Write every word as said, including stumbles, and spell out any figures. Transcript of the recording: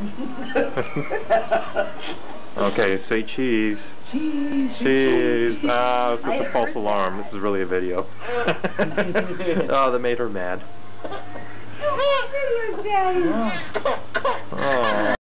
Okay, say cheese. Cheese. Cheese. Ah, it's just a false alarm. This is really a video. Oh, that made her mad. Video, Daddy. Oh.